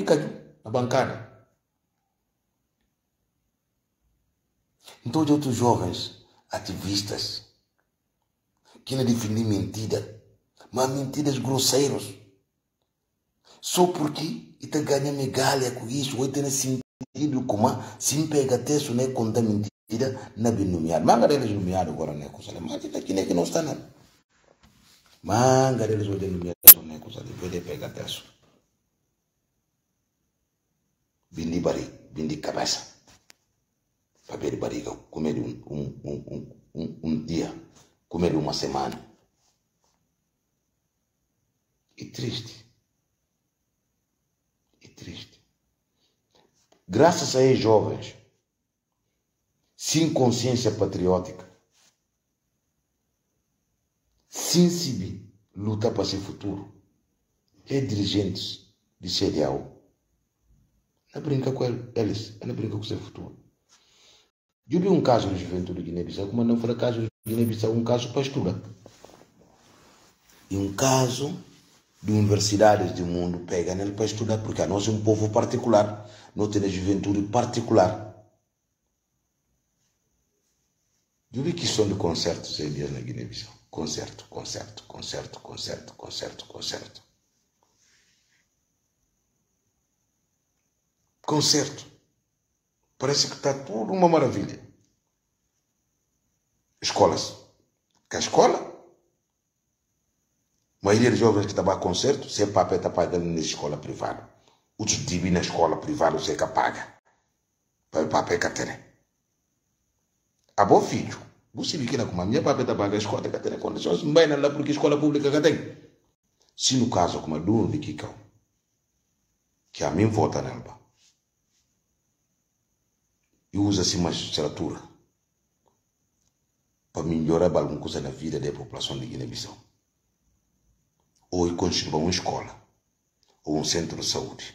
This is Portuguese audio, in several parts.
caiu na bancada. Então, de outros jovens ativistas que não defendem mentira, mas mentiras grosseiros, só porque está ganhando migalha com isso, ou tem sentido como se pega texto, né, conta mentira, não é bem nomeado. Manga eles nomeado agora, né, com mas aqui nem que não está nada. Manga eles vão nomear, né, com pode pegar texto. Bindi bari, bindi cabeça. Para ver barriga, comer um dia, comer uma semana. E triste. E triste. Graças a esses jovens, sem consciência patriótica, sem se lutar para seu futuro, dirigentes de CDAO, não brinca com eles, não brinca com seu futuro. Eu vi um caso no Juventude de Guiné-Bissau, como não foi caso de Guiné-Bissau, um caso para estudar. E um caso de universidades do mundo pega nele para estudar, porque nós somos um povo particular, nós temos juventude particular. Eu vi que são de concertos em dias na Guiné-Bissau. Concerto. Concerto. Parece que está tudo uma maravilha. Escolas. Que a escola, a maioria dos jovens que estão a concerto, se é papel está pagando na escola privada. Os divi na escola privada, você que paga. Para o papel que tem. A bom filho, você vê que na como a minha papel está pagando a escola que tem condições, não vai lá porque a escola pública que tem. Se no caso, como a dona de Kikau, que a mim vota nela, e usa assim uma estrutura para melhorar alguma coisa na vida da população de Guiné-Bissau. Ou construir uma escola, ou um centro de saúde.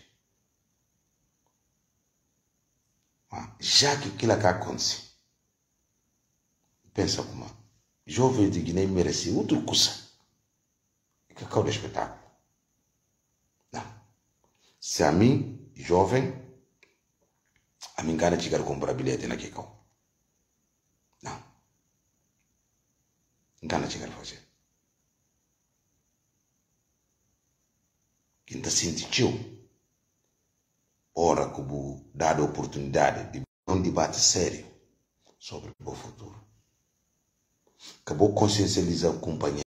Já que aquilo que acontece, pensa como jovem de Guiné merece outra coisa que é o espetáculo. Não. Se a mim, jovem, a mim gana de chegar a comprar bilhete na Kikau. Não. Gana de chegar a fazer. Quem está sentindo, ora que vou dar a oportunidade de um debate sério sobre o futuro. Acabou consciencializar a companhia.